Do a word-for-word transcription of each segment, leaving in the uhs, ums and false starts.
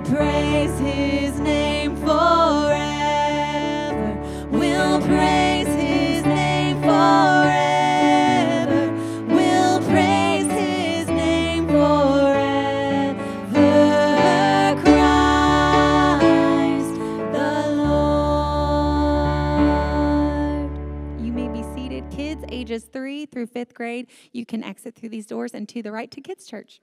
praise his name forever. We'll praise his name forever. We'll praise his name forever. Christ the Lord. You may be seated. Kids ages three through fifth grade, you can exit through these doors and to the right to Kids Church.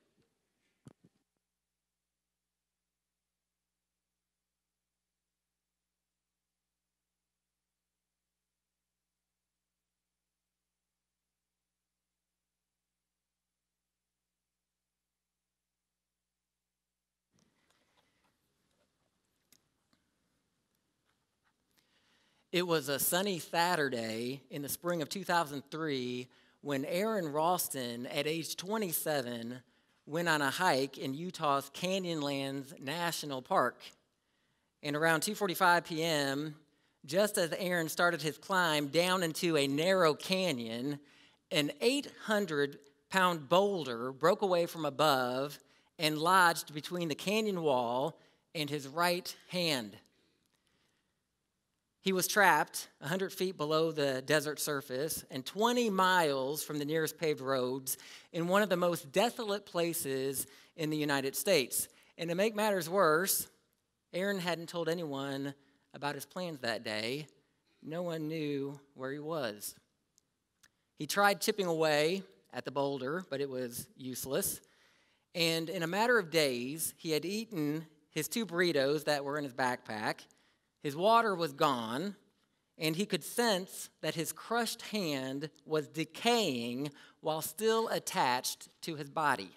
It was a sunny Saturday in the spring of two thousand three when Aaron Ralston, at age twenty-seven, went on a hike in Utah's Canyonlands National Park. And around two forty-five p.m., just as Aaron started his climb down into a narrow canyon, an eight hundred pound boulder broke away from above and lodged between the canyon wall and his right hand. He was trapped one hundred feet below the desert surface and twenty miles from the nearest paved roads in one of the most desolate places in the United States. And to make matters worse, Aaron hadn't told anyone about his plans that day. No one knew where he was. He tried chipping away at the boulder, but it was useless. And in a matter of days, he had eaten his two burritos that were in his backpack. His water was gone, and he could sense that his crushed hand was decaying while still attached to his body.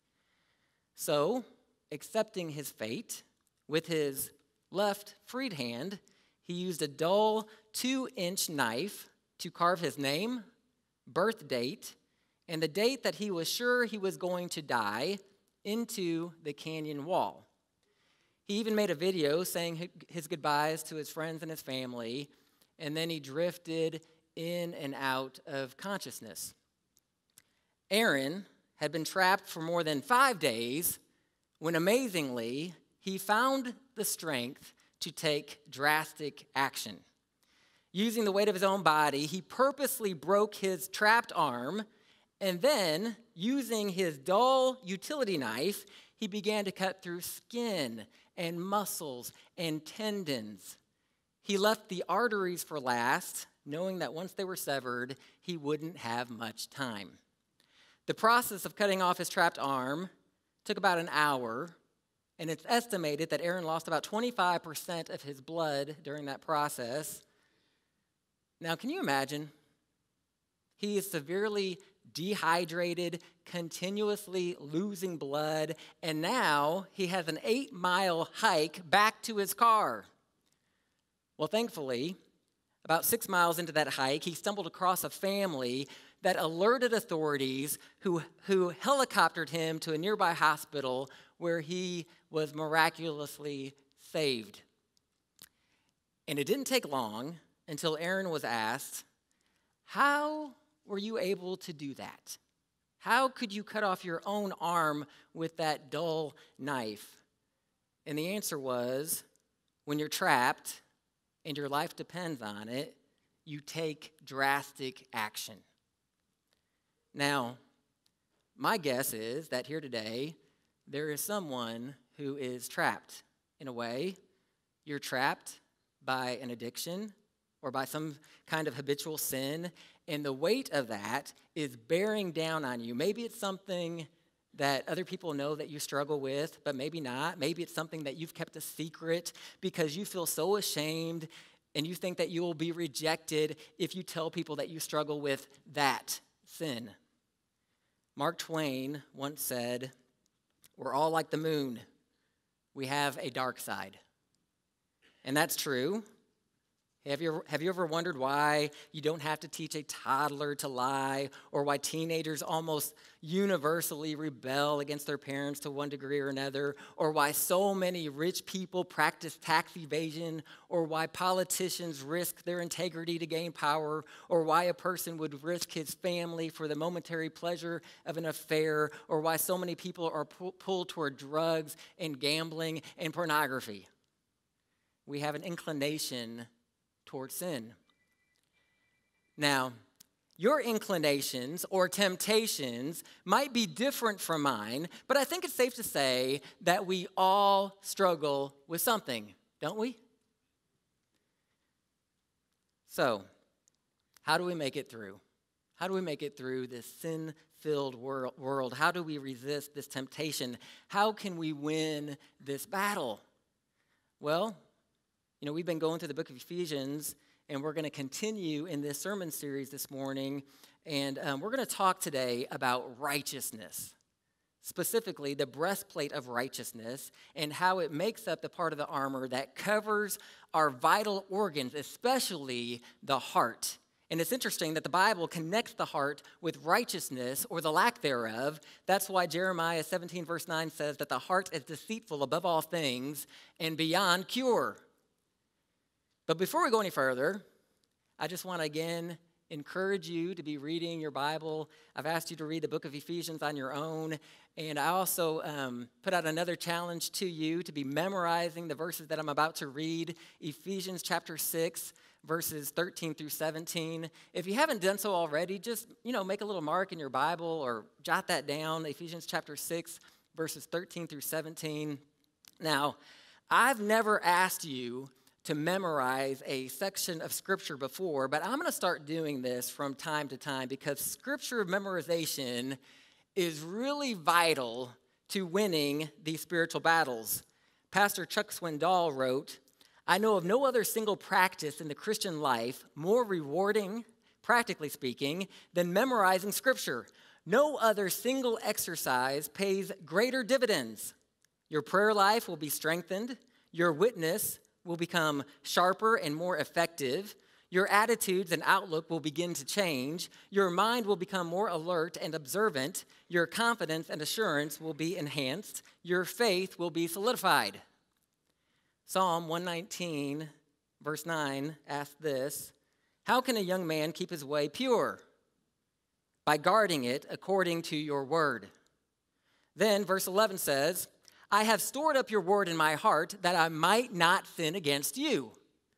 So, accepting his fate, with his left freed hand, he used a dull two-inch knife to carve his name, birth date, and the date that he was sure he was going to die into the canyon wall. He even made a video saying his goodbyes to his friends and his family, and then he drifted in and out of consciousness. Aaron had been trapped for more than five days when, amazingly, he found the strength to take drastic action. Using the weight of his own body, he purposely broke his trapped arm, and then, using his dull utility knife, he began to cut through skin and muscles and tendons. He left the arteries for last, knowing that once they were severed, he wouldn't have much time. The process of cutting off his trapped arm took about an hour, and it's estimated that Aaron lost about twenty-five percent of his blood during that process. Now, can you imagine? He is severely dehydrated, continuously losing blood, and now he has an eight-mile hike back to his car. Well, thankfully, about six miles into that hike, he stumbled across a family that alerted authorities who, who helicoptered him to a nearby hospital where he was miraculously saved. And it didn't take long until Aaron was asked, "How were you able to do that? How could you cut off your own arm with that dull knife?" And the answer was, when you're trapped and your life depends on it, you take drastic action. Now, my guess is that here today, there is someone who is trapped. In a way, you're trapped by an addiction or by some kind of habitual sin, and the weight of that is bearing down on you. Maybe it's something that other people know that you struggle with, but maybe not. Maybe it's something that you've kept a secret because you feel so ashamed and you think that you will be rejected if you tell people that you struggle with that sin. Mark Twain once said, "We're all like the moon. We have a dark side." And that's true. Have you, ever, have you ever wondered why you don't have to teach a toddler to lie, or why teenagers almost universally rebel against their parents to one degree or another, or why so many rich people practice tax evasion, or why politicians risk their integrity to gain power, or why a person would risk his family for the momentary pleasure of an affair, or why so many people are pu- pulled toward drugs and gambling and pornography? We have an inclination toward sin. Now, your inclinations or temptations might be different from mine, but I think it's safe to say that we all struggle with something, don't we? So, how do we make it through? How do we make it through this sin-filled world? How do we resist this temptation? How can we win this battle? Well, you know, we've been going through the book of Ephesians, and we're going to continue in this sermon series this morning, and um, we're going to talk today about righteousness, specifically the breastplate of righteousness and how it makes up the part of the armor that covers our vital organs, especially the heart. And it's interesting that the Bible connects the heart with righteousness or the lack thereof. That's why Jeremiah seventeen verse nine says that the heart is deceitful above all things and beyond cure. But before we go any further, I just want to again encourage you to be reading your Bible. I've asked you to read the book of Ephesians on your own. And I also um, put out another challenge to you to be memorizing the verses that I'm about to read. Ephesians chapter six, verses thirteen through seventeen. If you haven't done so already, just, you know, make a little mark in your Bible or jot that down. Ephesians chapter six, verses thirteen through seventeen. Now, I've never asked you to memorize a section of Scripture before, but I'm going to start doing this from time to time because Scripture memorization is really vital to winning these spiritual battles. Pastor Chuck Swindoll wrote, "I know of no other single practice in the Christian life more rewarding, practically speaking, than memorizing Scripture. No other single exercise pays greater dividends. Your prayer life will be strengthened. Your witness will become sharper and more effective. Your attitudes and outlook will begin to change. Your mind will become more alert and observant. Your confidence and assurance will be enhanced. Your faith will be solidified." Psalm one nineteen, verse nine, asks this, "How can a young man keep his way pure? By guarding it according to your word." Then verse eleven says, "I have stored up your word in my heart that I might not sin against you."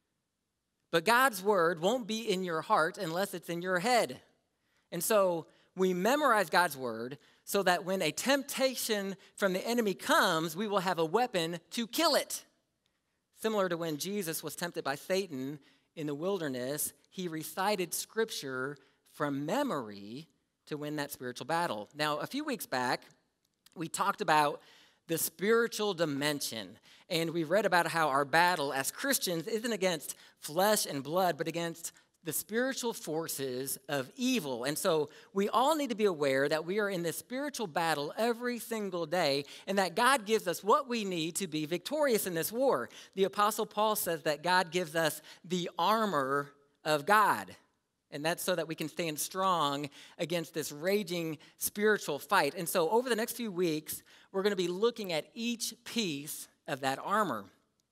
But God's word won't be in your heart unless it's in your head. And so we memorize God's word so that when a temptation from the enemy comes, we will have a weapon to kill it. Similar to when Jesus was tempted by Satan in the wilderness, he recited scripture from memory to win that spiritual battle. Now, a few weeks back, we talked about the spiritual dimension. And we read about how our battle as Christians isn't against flesh and blood, but against the spiritual forces of evil. And so we all need to be aware that we are in this spiritual battle every single day, and that God gives us what we need to be victorious in this war. The Apostle Paul says that God gives us the armor of God. And that's so that we can stand strong against this raging spiritual fight. And so over the next few weeks, we're going to be looking at each piece of that armor.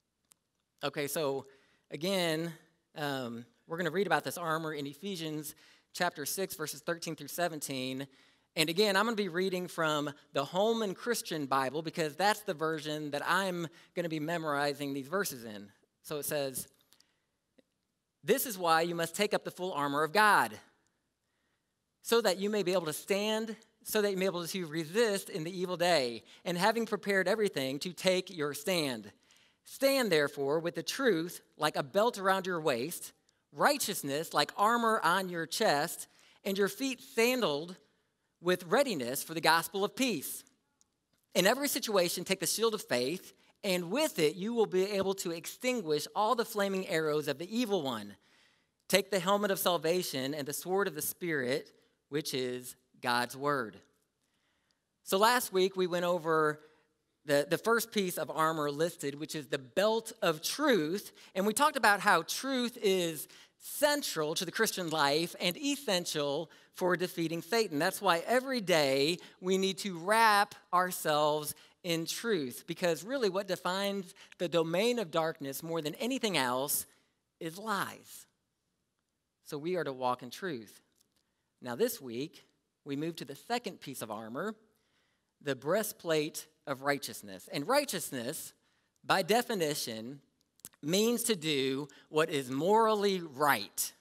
Okay, so again, um, we're going to read about this armor in Ephesians chapter six, verses thirteen through seventeen. And again, I'm going to be reading from the Holman Christian Bible because that's the version that I'm going to be memorizing these verses in. So it says, "This is why you must take up the full armor of God, so that you may be able to stand, so that you may be able to resist in the evil day, and having prepared everything, to take your stand. Stand, therefore, with the truth like a belt around your waist, righteousness like armor on your chest, and your feet sandaled with readiness for the gospel of peace. In every situation, take the shield of faith, and with it you will be able to extinguish all the flaming arrows of the evil one. Take the helmet of salvation and the sword of the Spirit, which is God's word." So last week we went over the, the first piece of armor listed, which is the belt of truth. And we talked about how truth is central to the Christian life and essential for defeating Satan. That's why every day we need to wrap ourselves in truth, because really what defines the domain of darkness more than anything else is lies. So we are to walk in truth. Now this week, we move to the second piece of armor, the breastplate of righteousness. And righteousness, by definition, means to do what is morally right.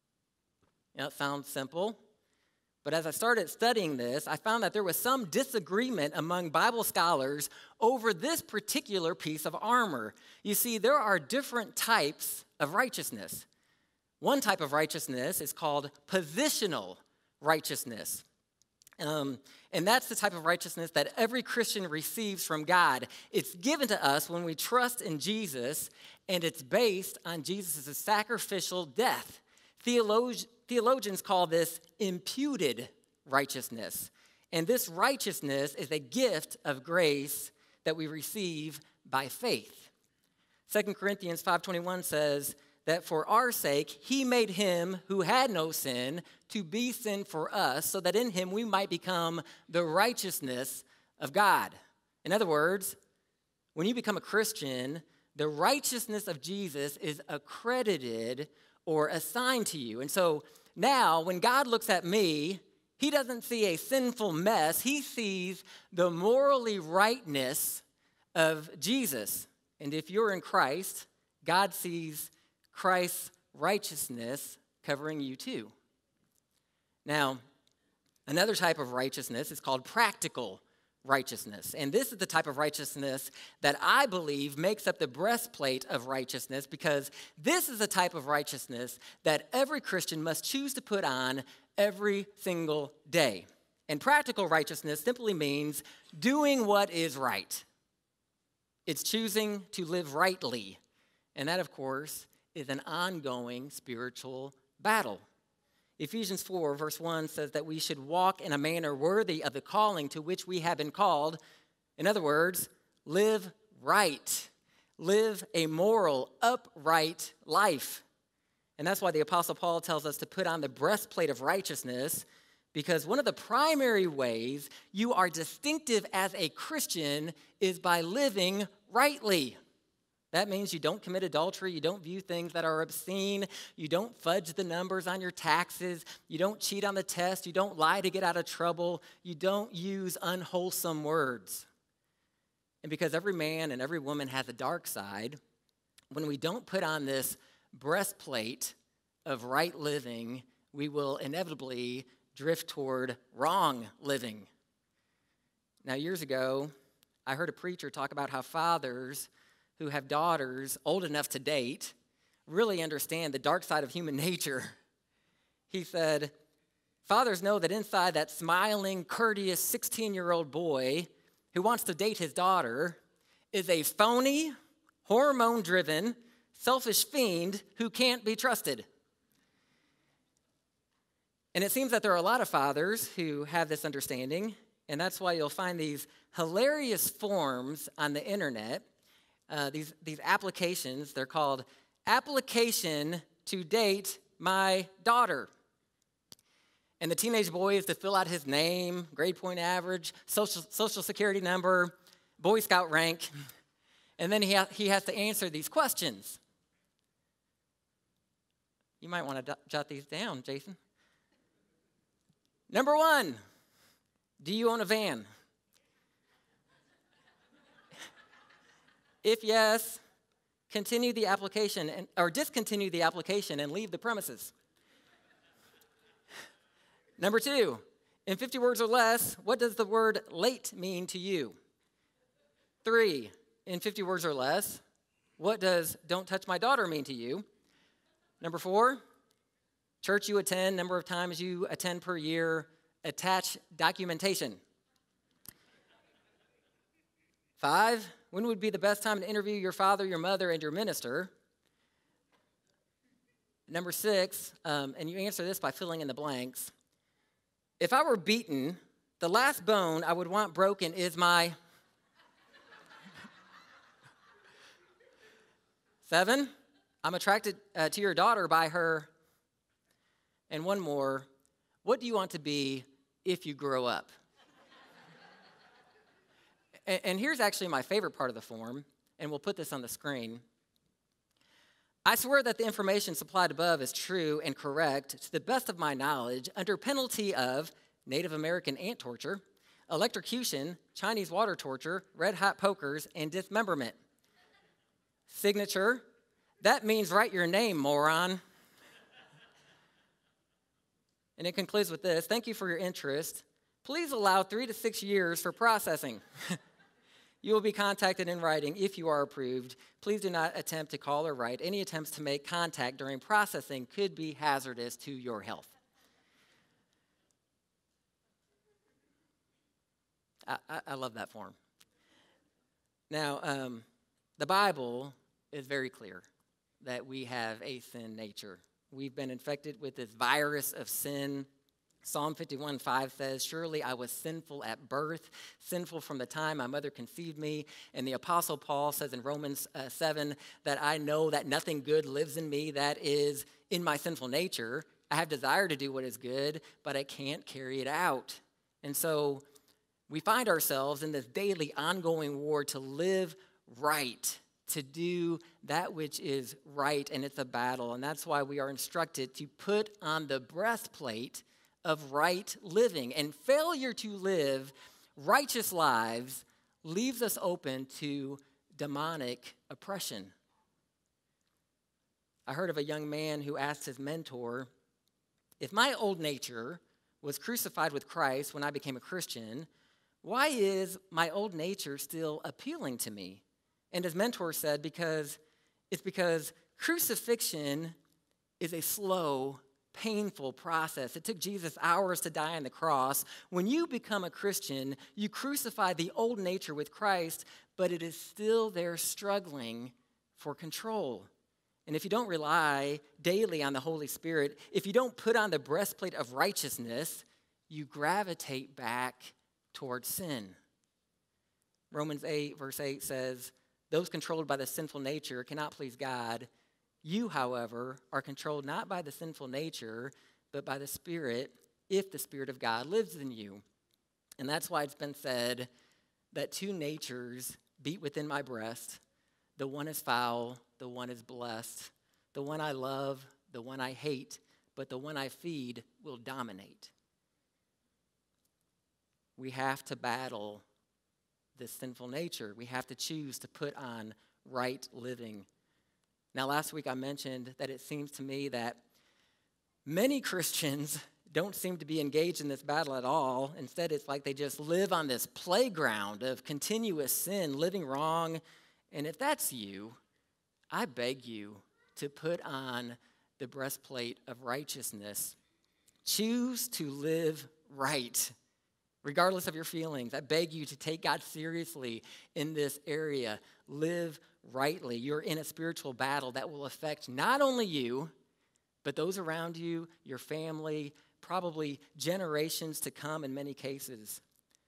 Now, it sounds simple, but as I started studying this, I found that there was some disagreement among Bible scholars over this particular piece of armor. You see, there are different types of righteousness. One type of righteousness is called positional righteousness. Um, and that's the type of righteousness that every Christian receives from God. It's given to us when we trust in Jesus, and it's based on Jesus' sacrificial death. Theolog- theologians call this imputed righteousness. And this righteousness is a gift of grace that we receive by faith. Second Corinthians five twenty-one says that for our sake he made him who had no sin to be sin for us, so that in him we might become the righteousness of God. In other words, when you become a Christian, the righteousness of Jesus is accredited or assigned to you. And so now when God looks at me, he doesn't see a sinful mess. He sees the morally rightness of Jesus. And if you're in Christ, God sees Christ's righteousness covering you too. Now, another type of righteousness is called practical righteousness. And this is the type of righteousness that I believe makes up the breastplate of righteousness, because this is the type of righteousness that every Christian must choose to put on every single day. And practical righteousness simply means doing what is right. It's choosing to live rightly. And that, of course, is an ongoing spiritual battle. Ephesians four, verse one says that we should walk in a manner worthy of the calling to which we have been called. In other words, live right. Live a moral, upright life. And that's why the Apostle Paul tells us to put on the breastplate of righteousness, because one of the primary ways you are distinctive as a Christian is by living rightly. That means you don't commit adultery, you don't view things that are obscene, you don't fudge the numbers on your taxes, you don't cheat on the test, you don't lie to get out of trouble, you don't use unwholesome words. And because every man and every woman has a dark side, when we don't put on this breastplate of right living, we will inevitably drift toward wrong living. Now, years ago, I heard a preacher talk about how fathers who have daughters old enough to date really understand the dark side of human nature. He said, fathers know that inside that smiling, courteous sixteen-year-old boy who wants to date his daughter is a phony, hormone-driven, selfish fiend who can't be trusted. And it seems that there are a lot of fathers who have this understanding, and that's why you'll find these hilarious forms on the internet. Uh, these, these applications, they're called Application to Date My Daughter. And the teenage boy is to fill out his name, grade point average, social, social security number, Boy Scout rank, and then he, ha- he has to answer these questions. You might want to d- jot these down, Jason. Number one, do you own a van? If yes, continue the application and, or discontinue the application and leave the premises. Number two, in fifty words or less, what does the word late mean to you? Three, in fifty words or less, what does don't touch my daughter mean to you? Number four, church you attend, number of times you attend per year, attach documentation. Five, when would be the best time to interview your father, your mother, and your minister? Number six, um, and you answer this by filling in the blanks. If I were beaten, the last bone I would want broken is my... Seven, I'm attracted uh, to your daughter by her. And one more, what do you want to be if you grow up? and, and here's actually my favorite part of the form, and we'll put this on the screen. I swear that the information supplied above is true and correct to the best of my knowledge under penalty of Native American ant torture, electrocution, Chinese water torture, red hot pokers, and dismemberment. Signature, that means write your name, moron. And it concludes with this. Thank you for your interest. Please allow three to six years for processing. You will be contacted in writing if you are approved. Please do not attempt to call or write. Any attempts to make contact during processing could be hazardous to your health. I, I, I love that form. Now, um, the Bible is very clear that we have a sin nature. We've been infected with this virus of sin. Psalm fifty-one five says, surely I was sinful at birth, sinful from the time my mother conceived me. And the Apostle Paul says in Romans uh, seven that I know that nothing good lives in me, that is in my sinful nature. I have desire to do what is good, but I can't carry it out. And so we find ourselves in this daily ongoing war to live right, to do that which is right, and it's a battle. And that's why we are instructed to put on the breastplate of right living. And failure to live righteous lives leaves us open to demonic oppression. I heard of a young man who asked his mentor, if my old nature was crucified with Christ when I became a Christian, why is my old nature still appealing to me? And his mentor said, because it's because crucifixion is a slow, painful process. It took Jesus hours to die on the cross. When you become a Christian, you crucify the old nature with Christ, but it is still there struggling for control. And if you don't rely daily on the Holy Spirit, if you don't put on the breastplate of righteousness, you gravitate back towards sin. Romans eight, verse eight says, those controlled by the sinful nature cannot please God. You, however, are controlled not by the sinful nature, but by the Spirit, if the Spirit of God lives in you. And that's why it's been said that two natures beat within my breast. The one is foul, the one is blessed. The one I love, the one I hate, but the one I feed will dominate. We have to battle this sinful nature. We have to choose to put on right living. Now, last week I mentioned that it seems to me that many Christians don't seem to be engaged in this battle at all. Instead, it's like they just live on this playground of continuous sin, living wrong. And if that's you, I beg you to put on the breastplate of righteousness. Choose to live right, regardless of your feelings. I beg you to take God seriously in this area. Live rightly. You're in a spiritual battle that will affect not only you, but those around you, your family, probably generations to come in many cases.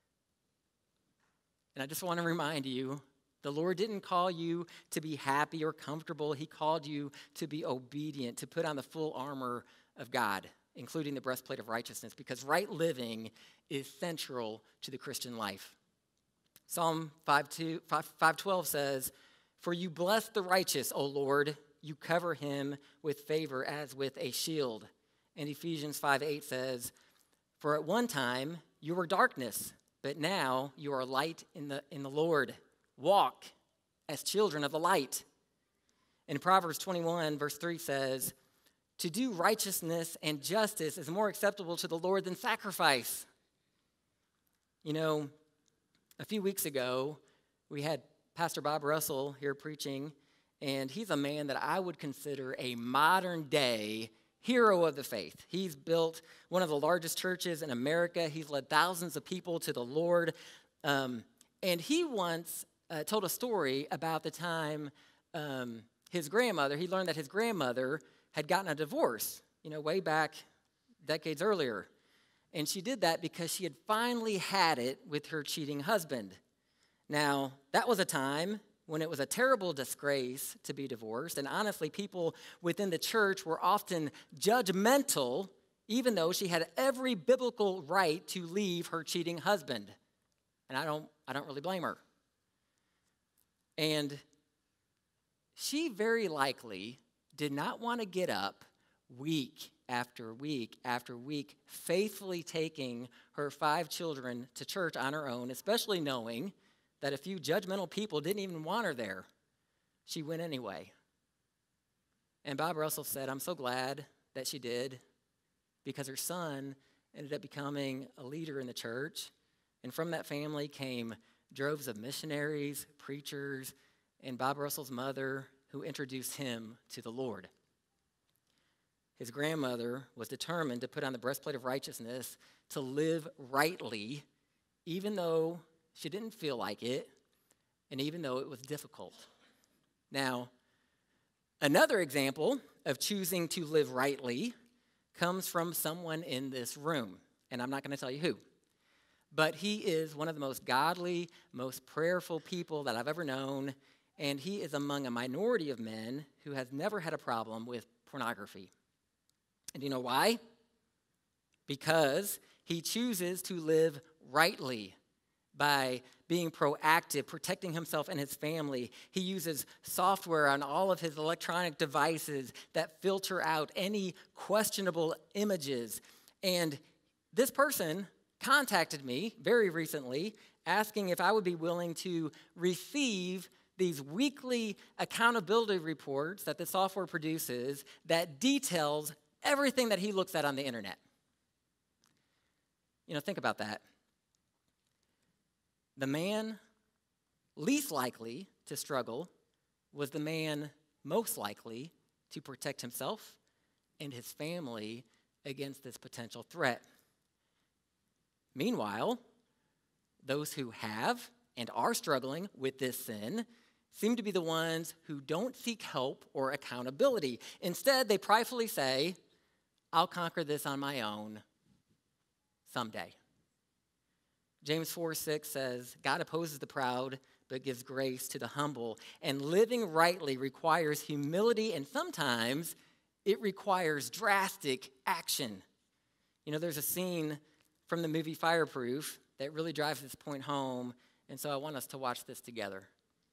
And I just want to remind you, the Lord didn't call you to be happy or comfortable. He called you to be obedient, to put on the full armor of God, including the breastplate of righteousness, because right living is central to the Christian life. Psalm five twelve says, for you bless the righteous, O Lord. You cover him with favor as with a shield. And Ephesians five eight says, for at one time you were darkness, but now you are light in the, in the Lord. Walk as children of the light. And Proverbs twenty-one, verse three says, to do righteousness and justice is more acceptable to the Lord than sacrifice. You know, a few weeks ago, we had Pastor Bob Russell here preaching, and he's a man that I would consider a modern-day hero of the faith. He's built one of the largest churches in America. He's led thousands of people to the Lord. Um, and he once uh, told a story about the time um, his grandmother, he learned that his grandmother had gotten a divorce, you know, way back decades earlier. And she did that because she had finally had it with her cheating husband. Now, that was a time when it was a terrible disgrace to be divorced. And honestly, people within the church were often judgmental, even though she had every biblical right to leave her cheating husband. And I don't, I don't really blame her. And she very likely did not want to get up week after week after week, faithfully taking her five children to church on her own, especially knowing that a few judgmental people didn't even want her there. She went anyway. And Bob Russell said, I'm so glad that she did, because her son ended up becoming a leader in the church. And from that family came droves of missionaries, preachers, and Bob Russell's mother, who introduced him to the Lord. His grandmother was determined to put on the breastplate of righteousness, to live rightly, even though she didn't feel like it, and even though it was difficult. Now, another example of choosing to live rightly comes from someone in this room, and I'm not going to tell you who. But he is one of the most godly, most prayerful people that I've ever known, and he is among a minority of men who has never had a problem with pornography. And you know why? Because he chooses to live rightly by being proactive, protecting himself and his family. He uses software on all of his electronic devices that filter out any questionable images. And this person contacted me very recently asking if I would be willing to receive these weekly accountability reports that the software produces that details everything that he looks at on the internet. You know, think about that. The man least likely to struggle was the man most likely to protect himself and his family against this potential threat. Meanwhile, those who have and are struggling with this sin seem to be the ones who don't seek help or accountability. Instead, they pridefully say, I'll conquer this on my own someday. James four six says, God opposes the proud, but gives grace to the humble. And living rightly requires humility, and sometimes it requires drastic action. You know, there's a scene from the movie Fireproof that really drives this point home, and so I want us to watch this together.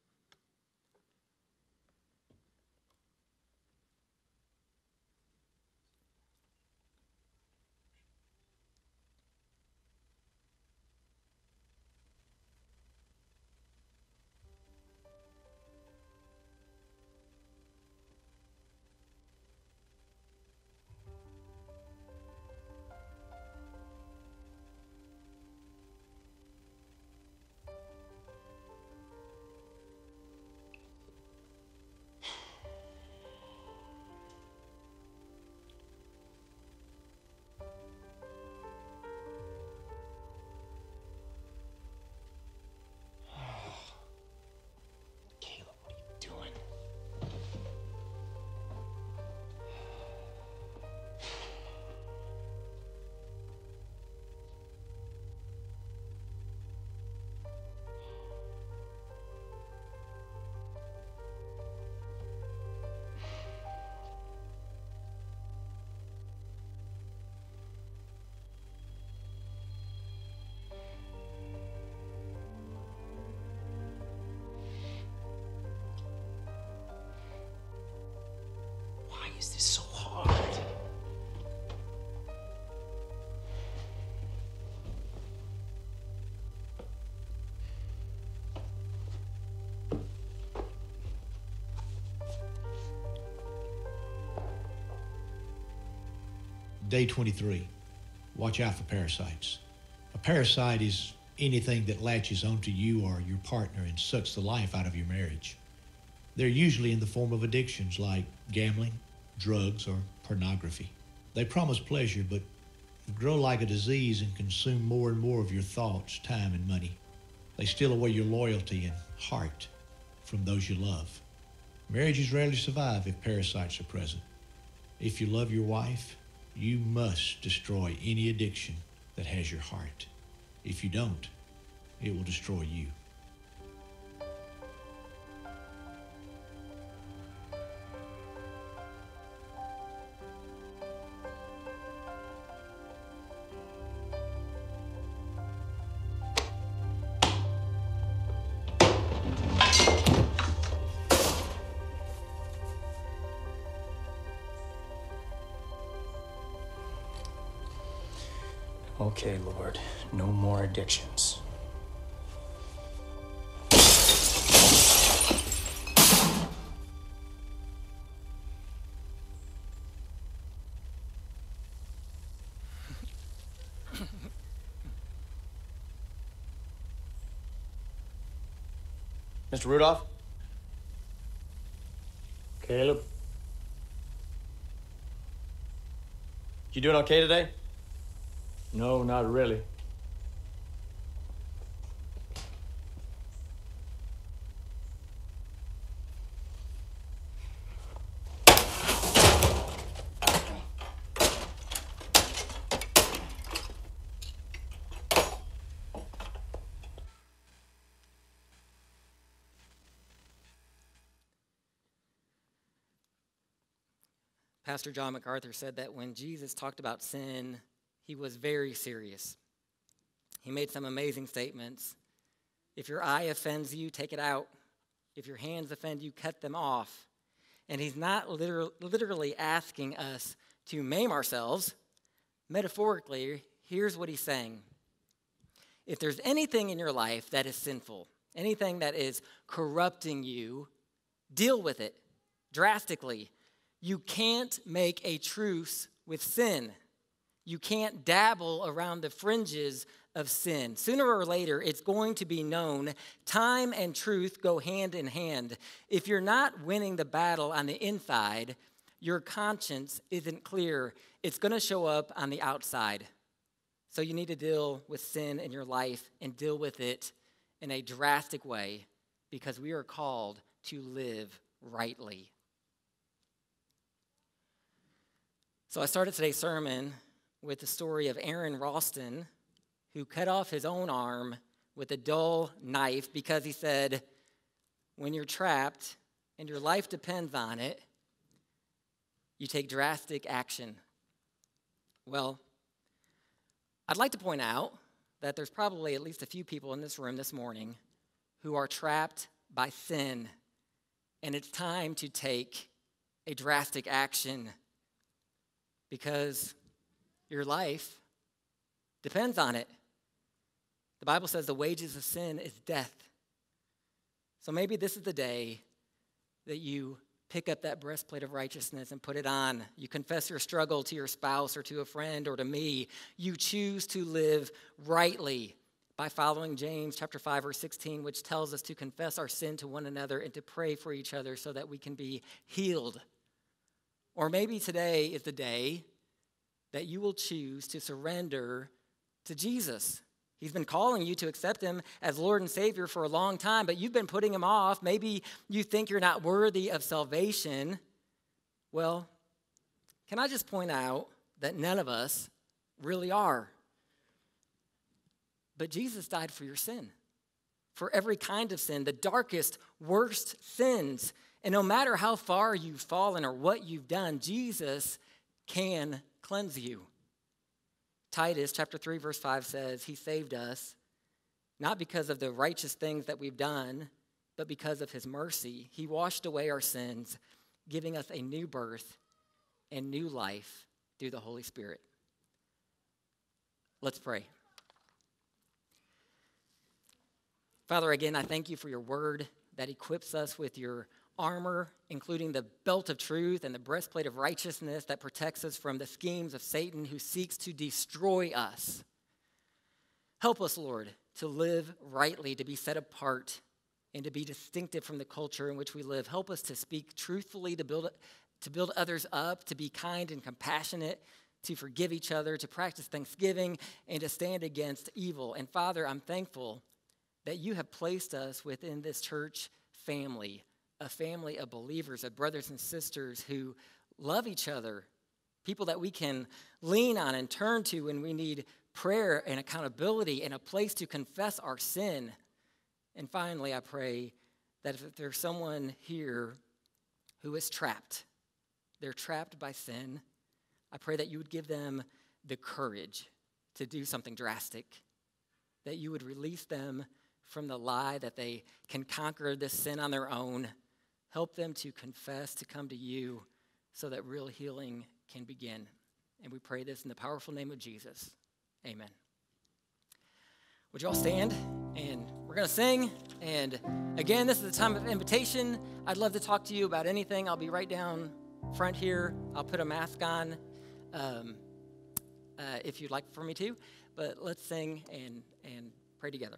Is this so hard? Day twenty-three. Watch out for parasites. A parasite is anything that latches onto you or your partner and sucks the life out of your marriage. They're usually in the form of addictions like gambling, drugs, or pornography. They promise pleasure, but grow like a disease and consume more and more of your thoughts, time, and money. They steal away your loyalty and heart from those you love. Marriages rarely survive if parasites are present. If you love your wife, you must destroy any addiction that has your heart. If you don't, it will destroy you. Okay, Lord, no more addictions. Mister Rudolph? Caleb? You doing okay today? No, not really. Pastor John MacArthur said that when Jesus talked about sin, he was very serious. He made some amazing statements. If your eye offends you, take it out. If your hands offend you, cut them off. And he's not liter- literally asking us to maim ourselves. Metaphorically, here's what he's saying. If there's anything in your life that is sinful, anything that is corrupting you, deal with it drastically. You can't make a truce with sin. You can't dabble around the fringes of sin. Sooner or later, it's going to be known. Time and truth go hand in hand. If you're not winning the battle on the inside, your conscience isn't clear. It's going to show up on the outside. So you need to deal with sin in your life and deal with it in a drastic way because we are called to live rightly. So I started today's sermon with the story of Aaron Ralston, who cut off his own arm with a dull knife because he said, when you're trapped and your life depends on it, you take drastic action. Well, I'd like to point out that there's probably at least a few people in this room this morning who are trapped by sin, and it's time to take a drastic action because your life depends on it. The Bible says the wages of sin is death. So maybe this is the day that you pick up that breastplate of righteousness and put it on. You confess your struggle to your spouse or to a friend or to me. You choose to live rightly by following James chapter five, verse sixteen, which tells us to confess our sin to one another and to pray for each other so that we can be healed. Or maybe today is the day that you will choose to surrender to Jesus. He's been calling you to accept him as Lord and Savior for a long time, but you've been putting him off. Maybe you think you're not worthy of salvation. Well, can I just point out that none of us really are? But Jesus died for your sin, for every kind of sin, the darkest, worst sins. And no matter how far you've fallen or what you've done, Jesus can cleanse you. Titus chapter three, verse five says, he saved us, not because of the righteous things that we've done, but because of his mercy. He washed away our sins, giving us a new birth and new life through the Holy Spirit. Let's pray. Father, again, I thank you for your word that equips us with your armor, including the belt of truth and the breastplate of righteousness that protects us from the schemes of Satan who seeks to destroy us. Help us, Lord, to live rightly, to be set apart, and to be distinctive from the culture in which we live. Help us to speak truthfully, to build, to build others up, to be kind and compassionate, to forgive each other, to practice thanksgiving, and to stand against evil. And Father, I'm thankful that you have placed us within this church family, a family of believers, of brothers and sisters who love each other, people that we can lean on and turn to when we need prayer and accountability and a place to confess our sin. And finally, I pray that if there's someone here who is trapped, they're trapped by sin, I pray that you would give them the courage to do something drastic, that you would release them from the lie that they can conquer this sin on their own. Help them to confess, to come to you so that real healing can begin. And we pray this in the powerful name of Jesus. Amen. Would you all stand? And we're going to sing. And again, this is the time of invitation. I'd love to talk to you about anything. I'll be right down front here. I'll put a mask on um, uh, if you'd like for me to. But let's sing and, and pray together.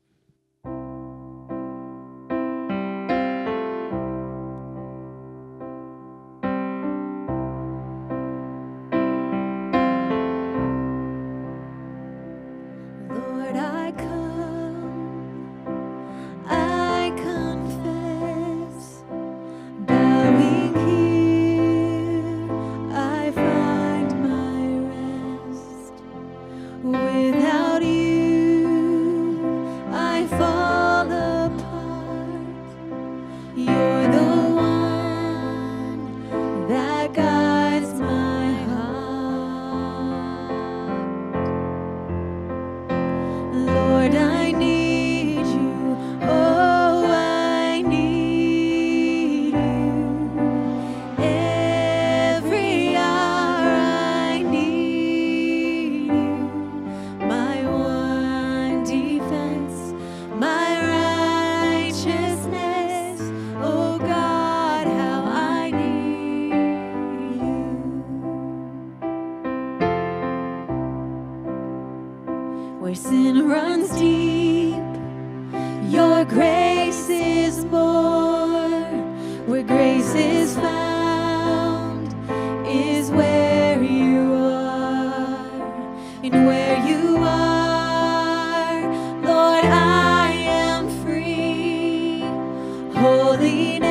Where sin runs deep, your grace is more. Where grace is found is where you are. And where you are, Lord, I am free. Holiness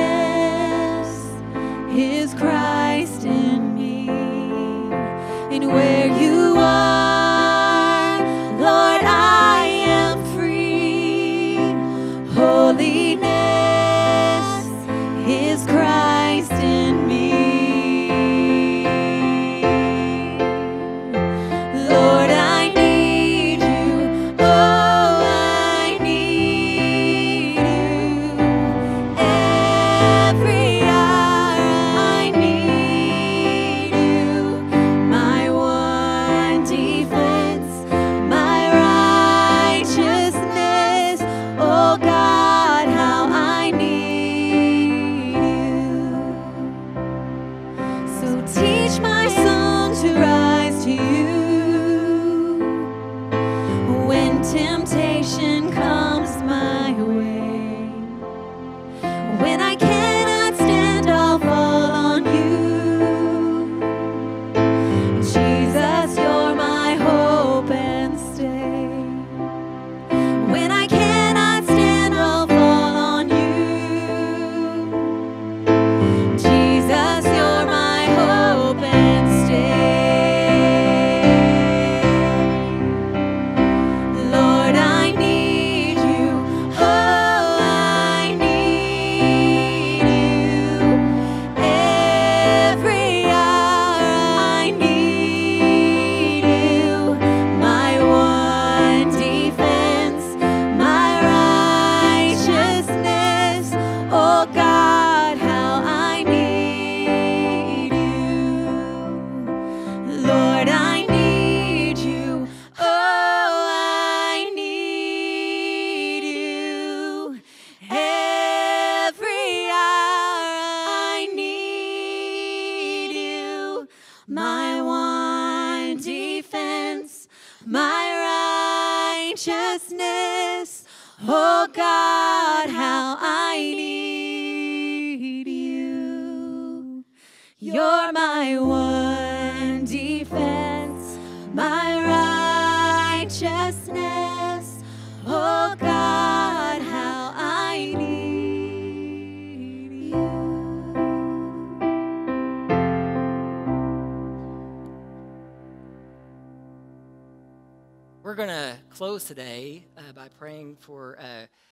is Christ in me. And where you are, righteousness. Oh God, how I need you. You're my one defense, my righteousness. Oh God, how I need you. We're going to close today uh, by praying for uh,